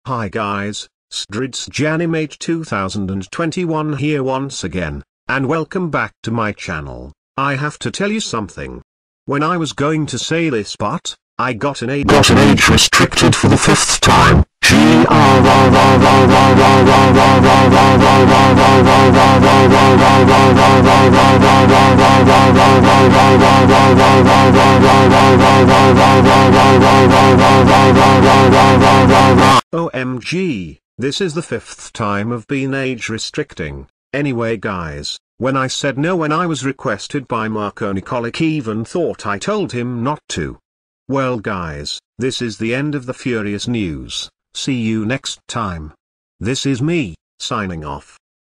Hi guys, StridSJanimate 2021 here once again, and welcome back to my channel. I have to tell you something. When I was going to say this but, I got an age restricted for the 5th time. OMG, this is the 5th time I've been age restricting. Anyway guys, when I said no when I was requested by Marco Nikolic even thought I told him not to. Well guys, this is the end of the furious news. See you next time. This is me, signing off.